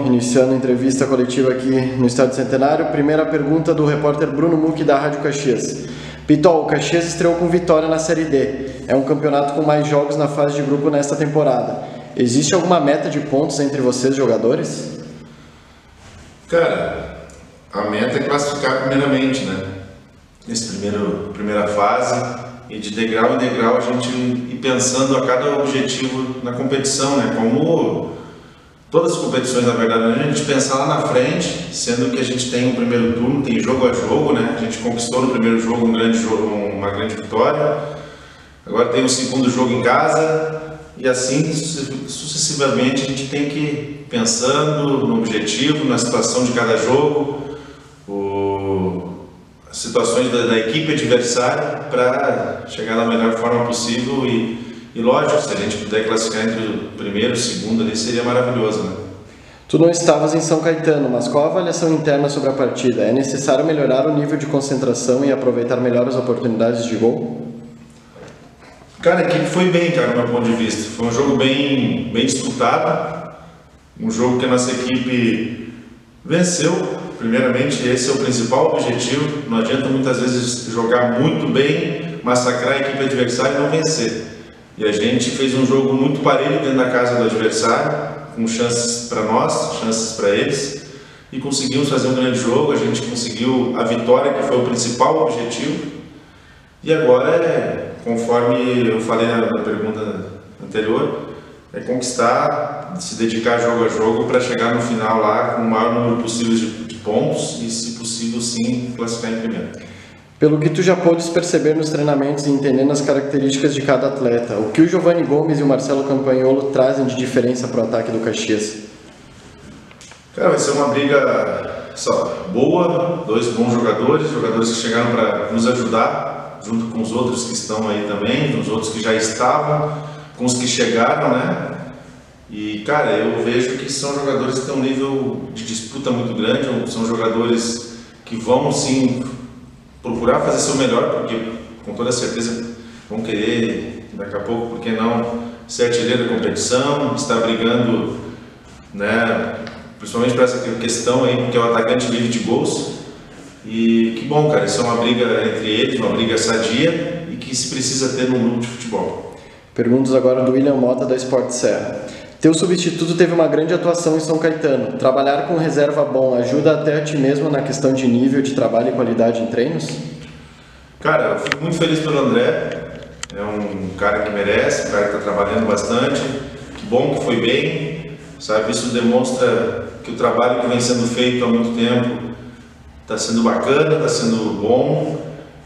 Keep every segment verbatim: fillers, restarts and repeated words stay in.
iniciando a entrevista coletiva aqui no Estádio Centenário. Primeira pergunta do repórter Bruno Mucchi, da Rádio Caxias. Pitol, o Caxias estreou com vitória na Série D. É um campeonato com mais jogos na fase de grupo nesta temporada. Existe alguma meta de pontos entre vocês, jogadores? Cara, a meta é classificar primeiramente, né? Nessa primeiro, primeira fase. E de degrau em degrau a gente ir pensando a cada objetivo na competição, né? Como todas as competições, na verdade, a gente pensar lá na frente, sendo que a gente tem um primeiro turno, tem jogo a jogo, né? A gente conquistou no primeiro jogo um grande jogo, uma grande vitória. Agora tem o segundo jogo em casa e assim sucessivamente a gente tem que ir pensando no objetivo, na situação de cada jogo, o as situações da, da equipe adversária para chegar da melhor forma possível e, e lógico, se a gente puder classificar entre o primeiro e o segundo ali seria maravilhoso, né? Tu não estavas em São Caetano, mas qual a avaliação interna sobre a partida? É necessário melhorar o nível de concentração e aproveitar melhor as oportunidades de gol? Cara, a equipe foi bem, cara, do meu ponto de vista. Foi um jogo bem, bem disputado, um jogo que a nossa equipe venceu. Primeiramente, esse é o principal objetivo. Não adianta muitas vezes jogar muito bem, massacrar a equipe adversária e não vencer. E a gente fez um jogo muito parelho dentro da casa do adversário, com chances para nós, chances para eles, e conseguimos fazer um grande jogo. A gente conseguiu a vitória, que foi o principal objetivo. E agora, é, conforme eu falei na, na pergunta anterior, é conquistar, se dedicar jogo a jogo para chegar no final lá com o maior número possível de pontos e, se possível, sim, classificar em primeiro. Pelo que tu já podes perceber nos treinamentos e entendendo as características de cada atleta, o que o Giovanni Gomes e o Marcelo Campagnolo trazem de diferença para o ataque do Caxias? Cara, vai ser uma briga só, boa, dois bons jogadores, jogadores que chegaram para nos ajudar, junto com os outros que estão aí também, os outros que já estavam, com os que chegaram, né? E, cara, eu vejo que são jogadores que têm um nível de disputa muito grande, são jogadores que vão, sim, procurar fazer seu melhor, porque, com toda certeza, vão querer, daqui a pouco, por que não, ser artilheiro da competição, estar brigando, né, principalmente para essa questão aí, porque o atacante vive de gols. E que bom, cara, isso é uma briga entre eles, uma briga sadia e que se precisa ter num grupo de futebol. Perguntas agora do William Mota, da Sport Serra. Teu substituto teve uma grande atuação em São Caetano. Trabalhar com reserva bom ajuda até a ti mesmo na questão de nível de trabalho e qualidade em treinos? Cara, eu fico muito feliz pelo André. É um cara que merece, um cara que está trabalhando bastante. Que bom que foi bem, sabe? Isso demonstra que o trabalho que vem sendo feito há muito tempo está sendo bacana, está sendo bom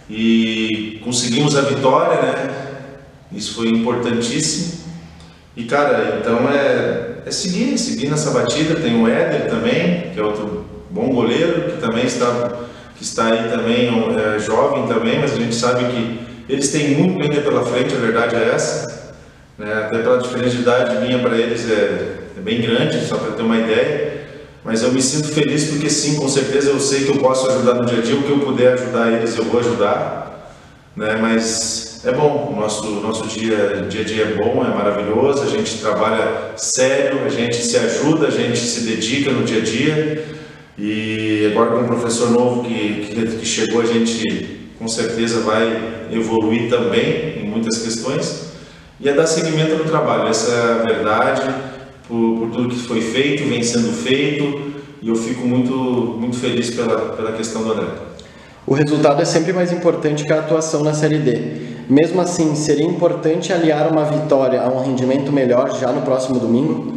e conseguimos a vitória, né? Isso foi importantíssimo. E, cara, então é, é seguir, seguir nessa batida. Tem o Éder também, que é outro bom goleiro, que também está, que está aí também, é jovem também, mas a gente sabe que eles têm muito ainda pela frente, a verdade é essa. Né? Até pela diferença de idade minha para eles é, é bem grande, só para ter uma ideia. Mas eu me sinto feliz porque, sim, com certeza eu sei que eu posso ajudar no dia a dia, o que eu puder ajudar eles eu vou ajudar. Né? Mas é bom, o nosso, nosso dia, dia a dia é bom, é maravilhoso, a gente trabalha sério, a gente se ajuda, a gente se dedica no dia a dia. E agora com um professor novo que, que, que chegou, a gente com certeza vai evoluir também em muitas questões. E é dar seguimento no trabalho, essa é a verdade, por, por tudo que foi feito, vem sendo feito, e eu fico muito, muito feliz pela, pela questão do André. O resultado é sempre mais importante que a atuação na Série D. Mesmo assim, seria importante aliar uma vitória a um rendimento melhor já no próximo domingo?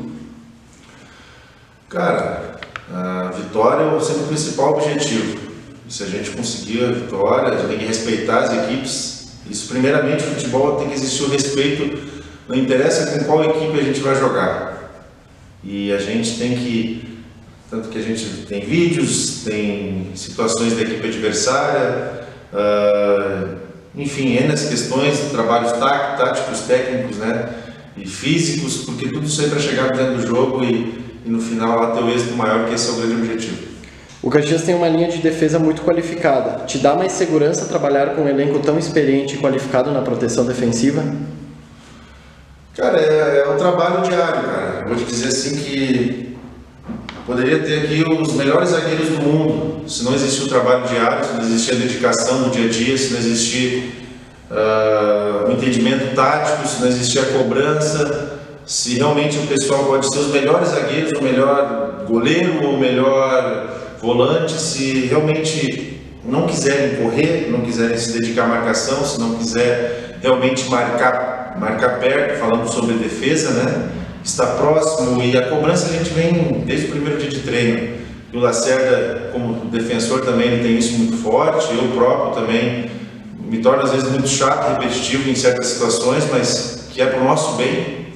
Cara, a vitória é sempre o principal objetivo. E se a gente conseguir a vitória, a gente tem que respeitar as equipes. Isso, primeiramente, o futebol tem que existir o respeito, não interessa com qual equipe a gente vai jogar. E a gente tem que, tanto que a gente tem vídeos, tem situações da equipe adversária, uh, enfim, N as questões, trabalhos tá, táticos, técnicos, né, e físicos, porque tudo isso aí para chegar dentro do jogo e, e no final lá ter o êxito maior, que esse é o grande objetivo. O Caxias tem uma linha de defesa muito qualificada. Te dá mais segurança trabalhar com um elenco tão experiente e qualificado na proteção defensiva? Cara, é, é um trabalho diário, cara. Eu vou te dizer assim que poderia ter aqui os melhores zagueiros do mundo, se não existir o trabalho diário, se não existir a dedicação no dia a dia, se não existir uh, o entendimento tático, se não existir a cobrança, se realmente o pessoal pode ser os melhores zagueiros, o melhor goleiro, o melhor volante, se realmente não quiserem correr, não quiserem se dedicar à marcação, se não quiser realmente marcar, marcar perto, falando sobre defesa, né? Está próximo, e a cobrança a gente vem desde o primeiro dia de treino. E o Lacerda, como defensor, também ele tem isso muito forte. Eu próprio também me torno às vezes muito chato, repetitivo em certas situações, mas que é para o nosso bem.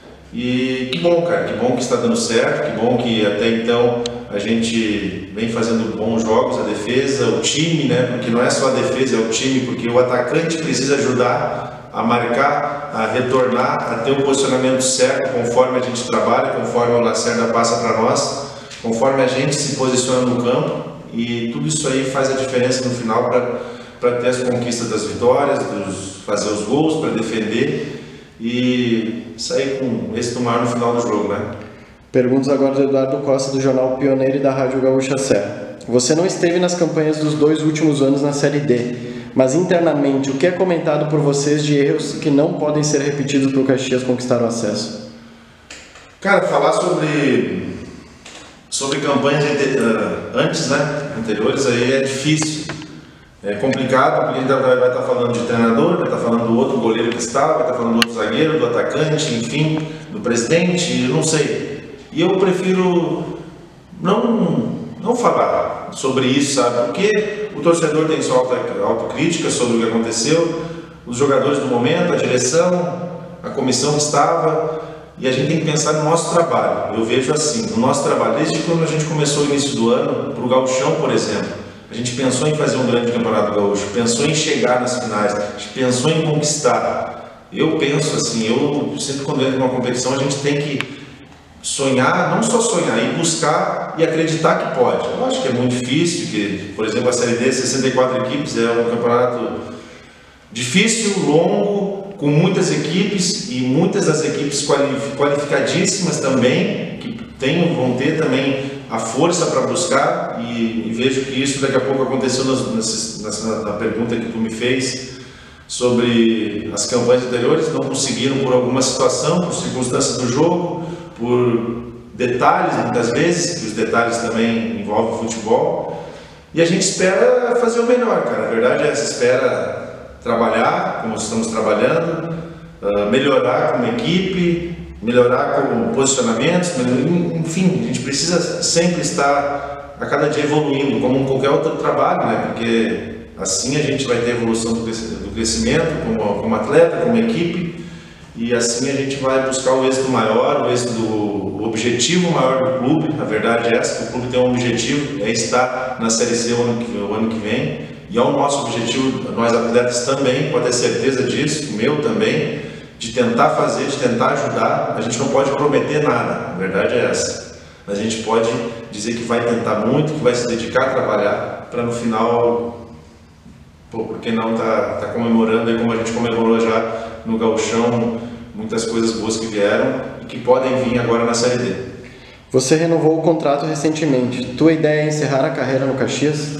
E que bom, cara, que bom que está dando certo, que bom que até então a gente vem fazendo bons jogos, a defesa, o time, né? Porque não é só a defesa, é o time, porque o atacante precisa ajudar a marcar, a retornar, a ter o posicionamento certo conforme a gente trabalha, conforme o Lacerda passa para nós, conforme a gente se posiciona no campo, e tudo isso aí faz a diferença no final para ter as conquistas das vitórias, dos, fazer os gols, para defender e sair com êxito maior no final do jogo, né? Perguntas agora do Eduardo Costa, do Jornal Pioneiro e da Rádio Gaúcha Serra. Você não esteve nas campanhas dos dois últimos anos na Série D, mas internamente, o que é comentado por vocês de erros que não podem ser repetidos para o Caxias conquistar o acesso? Cara, falar sobre, sobre campanhas antes, né, anteriores, aí é difícil. É complicado, porque a gente vai, vai estar falando de treinador, vai estar falando do outro goleiro que está, vai estar falando do outro zagueiro, do atacante, enfim, do presidente, eu não sei. E eu prefiro não, não falar sobre isso, sabe? Porque o torcedor tem sua autocrítica sobre o que aconteceu, os jogadores do momento, a direção, a comissão que estava, e a gente tem que pensar no nosso trabalho. Eu vejo assim, no nosso trabalho, desde quando a gente começou o início do ano, para o Gauchão, por exemplo, a gente pensou em fazer um grande campeonato gaúcho, pensou em chegar nas finais, a gente pensou em conquistar. Eu penso assim, eu sempre quando entro numa competição a gente tem que sonhar, não só sonhar, ir buscar e acreditar que pode. Eu acho que é muito difícil, que, por exemplo, a Série D, sessenta e quatro equipes, é um campeonato difícil, longo, com muitas equipes e muitas das equipes qualificadíssimas também, que tem, vão ter também a força para buscar, e, e vejo que isso daqui a pouco aconteceu nas, nas, na, na pergunta que tu me fez sobre as campanhas anteriores, não conseguiram por alguma situação, por circunstâncias do jogo, por detalhes muitas vezes, que os detalhes também envolvem o futebol, e a gente espera fazer o melhor, cara. A verdade é essa, espera trabalhar como estamos trabalhando, uh, melhorar como equipe, melhorar como posicionamentos, enfim, a gente precisa sempre estar a cada dia evoluindo, como qualquer outro trabalho, né? Porque assim a gente vai ter evolução do crescimento como, como atleta, como equipe, e assim a gente vai buscar o êxito maior, o êxito do o objetivo maior do clube. A verdade é essa, que o clube tem um objetivo, é estar na Série C o ano que, o ano que vem, e é o nosso objetivo, nós atletas também, pode ter certeza disso, o meu também, de tentar fazer, de tentar ajudar. A gente não pode prometer nada, a verdade é essa, mas a gente pode dizer que vai tentar muito, que vai se dedicar a trabalhar, para no final, pô, por que não tá, tá comemorando aí como a gente comemorou já no Gauchão, muitas coisas boas que vieram e que podem vir agora na Série D. Você renovou o contrato recentemente. Tua ideia é encerrar a carreira no Caxias?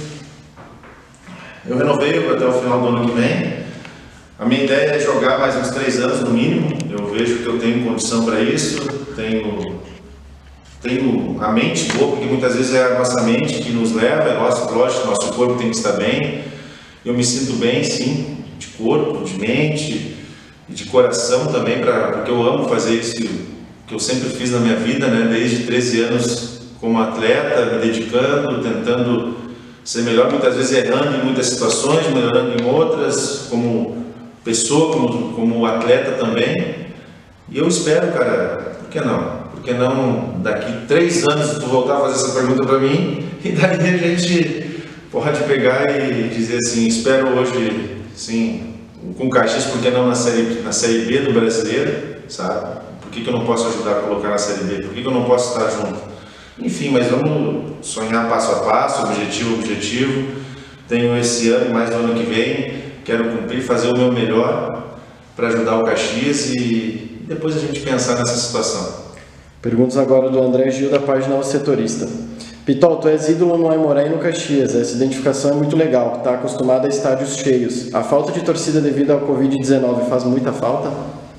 Eu renovei até o final do ano que vem. A minha ideia é jogar mais uns três anos no mínimo. Eu vejo que eu tenho condição para isso, tenho, tenho a mente boa, porque muitas vezes é a nossa mente que nos leva, é nosso, lógico, nosso corpo tem que estar bem. Eu me sinto bem, sim, de corpo, de mente e de coração também, pra, porque eu amo fazer isso que eu sempre fiz na minha vida, né? Desde treze anos como atleta, me dedicando, tentando ser melhor, muitas vezes errando em muitas situações, melhorando em outras, como pessoa, como, como atleta também. E eu espero, cara, por que não? Por que não daqui três anos tu voltar a fazer essa pergunta para mim, e daí a gente pode pegar e dizer assim, espero hoje, sim, com o Caxias, por que não na série, na série B do Brasileiro, sabe? Por que, que eu não posso ajudar a colocar na Série B? Por que, que eu não posso estar junto? Enfim, mas vamos sonhar passo a passo, objetivo a objetivo. Tenho esse ano e mais no ano que vem, quero cumprir, fazer o meu melhor para ajudar o Caxias e depois a gente pensar nessa situação. Perguntas agora do André Gil, da página O Setorista. Pitol, tu és ídolo no Aimoré e no Caxias, essa identificação é muito legal, tá acostumado a estádios cheios. A falta de torcida devido ao covid dezenove faz muita falta?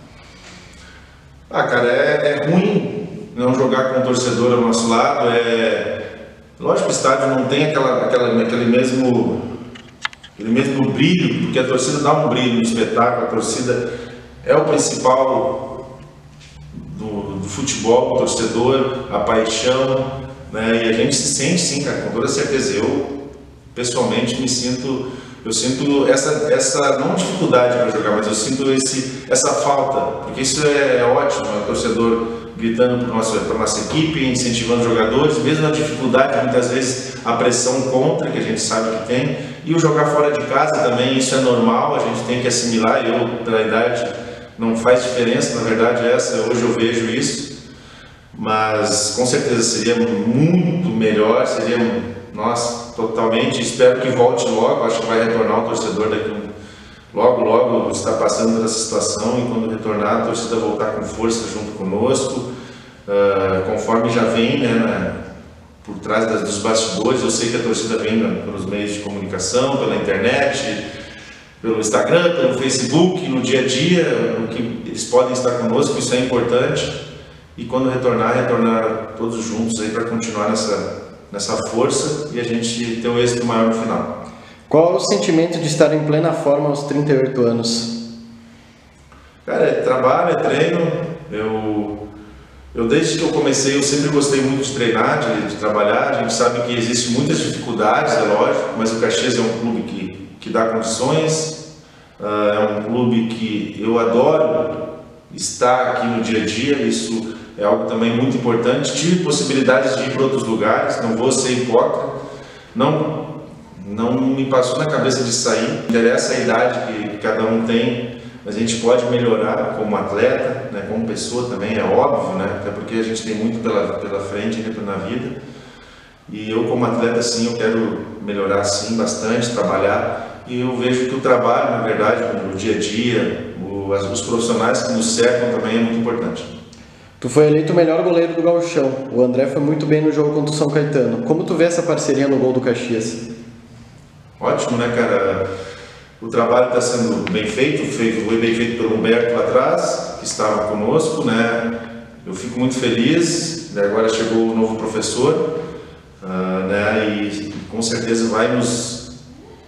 Ah, cara, é, é ruim não jogar com o torcedor ao nosso lado, é... Lógico que o estádio não tem aquela, aquela, aquele, mesmo, aquele mesmo brilho, porque a torcida dá um brilho no espetáculo, a torcida é o principal do, do futebol, o torcedor, a paixão, né? E a gente se sente sim, cara, com toda certeza. Eu, pessoalmente, me sinto, eu sinto essa, essa não dificuldade para jogar, mas eu sinto esse, essa falta, porque isso é, é ótimo, é o torcedor gritando para a nossa, para nossa equipe, incentivando os jogadores, mesmo na dificuldade, muitas vezes a pressão contra, que a gente sabe que tem, e o jogar fora de casa também, isso é normal, a gente tem que assimilar. Eu, pela idade, não faz diferença, na verdade essa, hoje eu vejo isso, mas com certeza seria muito melhor, seria, nossa, totalmente, espero que volte logo, acho que vai retornar o torcedor daqui um Logo, logo está passando por essa situação, e quando retornar, a torcida voltar com força junto conosco, uh, conforme já vem, né, né, por trás das, dos bastidores. Eu sei que a torcida vem, né, pelos meios de comunicação, pela internet, pelo Instagram, pelo Facebook, no dia a dia, no que eles podem estar conosco, isso é importante. E quando retornar, retornar todos juntos aí para continuar nessa, nessa força e a gente ter um êxito maior no final. Qual é o sentimento de estar em plena forma aos trinta e oito anos? Cara, é trabalho, é treino. Eu, eu desde que eu comecei, eu sempre gostei muito de treinar, de, de trabalhar. A gente sabe que existem muitas dificuldades, é lógico, mas o Caxias é um clube que, que dá condições. Uh, é um clube que eu adoro estar aqui no dia a dia. Isso é algo também muito importante. Tive possibilidades de ir para outros lugares, não vou ser hipócrita. Não... Não me passou na cabeça de sair, interessa a idade que cada um tem, mas a gente pode melhorar como atleta, né, como pessoa também, é óbvio, né, até porque a gente tem muito pela, pela frente na vida. E eu como atleta, sim, eu quero melhorar sim, bastante, trabalhar, e eu vejo que o trabalho, na verdade, no dia a dia, o, os profissionais que nos cercam também é muito importante. Tu foi eleito o melhor goleiro do Gauchão, o André foi muito bem no jogo contra o São Caetano. Como tu vê essa parceria no gol do Caxias? Ótimo, né, cara? O trabalho está sendo bem feito, feito, foi bem feito pelo Humberto lá atrás, que estava conosco, né? Eu fico muito feliz, né? Agora chegou o novo professor, uh, né? E com certeza vai nos,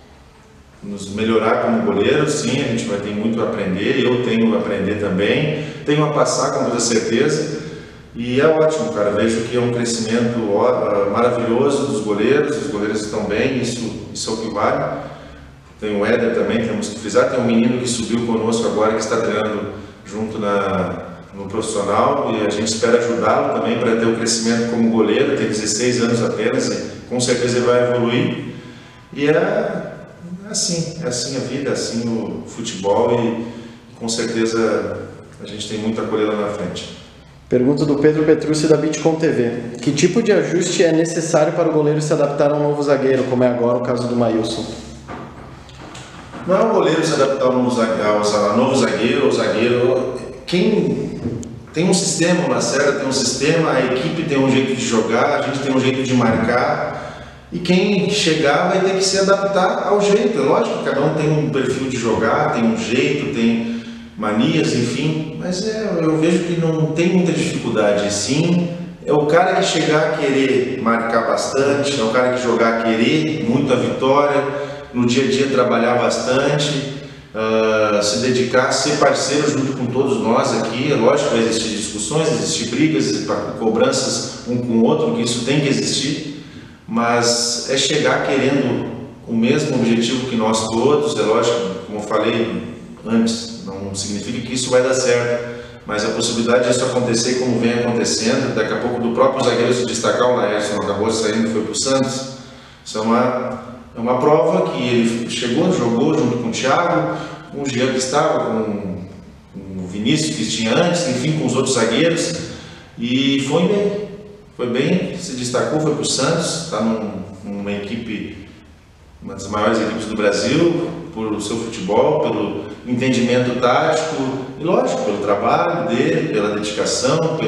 nos melhorar como goleiro, sim, a gente vai ter muito a aprender, eu tenho a aprender também, tenho a passar com toda certeza. E é ótimo, cara, vejo que é um crescimento maravilhoso dos goleiros, os goleiros estão bem, isso, isso é o que vale. Tem o Éder também, temos que frisar, tem um menino que subiu conosco agora, que está treinando junto na, no profissional, e a gente espera ajudá-lo também para ter o crescimento como goleiro, tem dezesseis anos apenas, e com certeza ele vai evoluir. E é, é assim, é assim a vida, é assim o futebol, e com certeza a gente tem muito a colher lá na frente. Pergunta do Pedro Petrucci, da Bitcom T V. Que tipo de ajuste é necessário para o goleiro se adaptar a um novo zagueiro, como é agora o caso do Maílson? Não é o goleiro se adaptar a um novo zagueiro, novo zagueiro ou zagueiro. Quem tem um sistema, o Lacerda tem um sistema, a equipe tem um jeito de jogar, a gente tem um jeito de marcar. E quem chegar vai ter que se adaptar ao jeito. É lógico que cada um tem um perfil de jogar, tem um jeito, tem manias, enfim, mas é, eu vejo que não tem muita dificuldade. Sim, é o cara que chegar a querer marcar bastante, é o cara que jogar a querer muito a vitória, no dia a dia trabalhar bastante, uh, se dedicar, ser parceiro junto com todos nós aqui. É lógico que vai existir discussões, existir brigas, cobranças um com o outro, que isso tem que existir, mas é chegar querendo o mesmo objetivo que nós todos. É lógico, como eu falei antes, não significa que isso vai dar certo, mas a possibilidade disso acontecer como vem acontecendo, daqui a pouco do próprio zagueiro se destacar, o Laércio acabou saindo e foi para o Santos, isso é uma, é uma prova que ele chegou, jogou junto com o Thiago, com o Jean que estava, com, com o Vinícius que tinha antes, enfim, com os outros zagueiros, e foi bem, foi bem, se destacou, foi para o Santos, está num, numa equipe, uma das maiores equipes do Brasil, por seu futebol, pelo entendimento tático e, lógico, pelo trabalho dele, pela dedicação, pelo,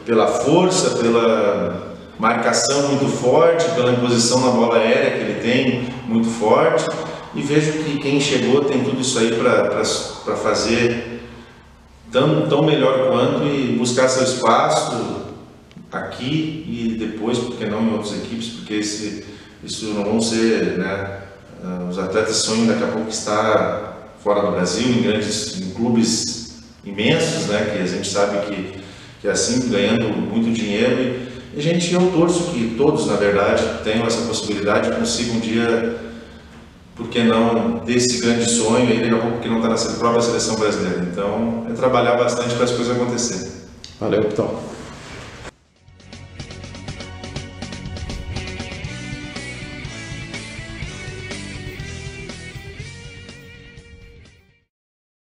pela força, pela marcação muito forte, pela imposição na bola aérea que ele tem muito forte, e vejo que quem chegou tem tudo isso aí para fazer tão, tão melhor quanto e buscar seu espaço aqui e depois, porque não em outras equipes, porque esse, isso não vão ser, né, os atletas sonham daqui a pouco estar fora do Brasil, em grandes em clubes imensos, né, que a gente sabe que, que é assim, ganhando muito dinheiro, e, e a gente, eu torço que todos, na verdade, tenham essa possibilidade e consigam um dia, por que não, ter esse grande sonho aí, daqui a pouco que não está na própria seleção brasileira. Então, é trabalhar bastante para as coisas acontecerem. Valeu, Pitol.